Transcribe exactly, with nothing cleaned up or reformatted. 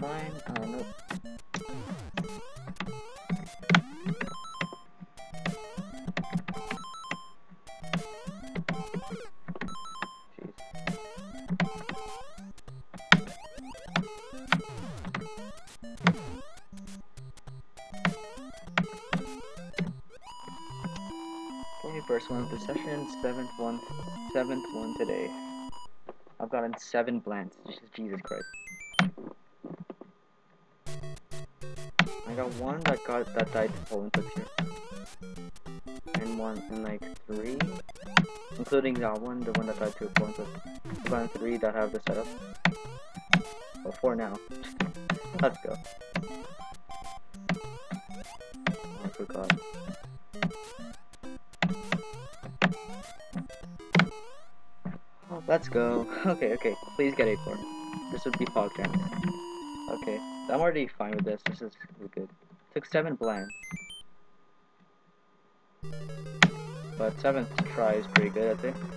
fine. Uh, nope. Okay, first one of the session, seventh one, seventh one today. I've gotten seven blants. Jesus Christ. I got one that got that died to Poland this year, and one and like three, including that one, the one that died to Poland. I've gotten three that have the setup. Well, four now. Let's go. Oh, I forgot. Oh, let's go. Okay, okay. Please get a four. This would be podcast. Okay, I'm already fine with this. This is good. Took seven blanks, but seventh try is pretty good, I think.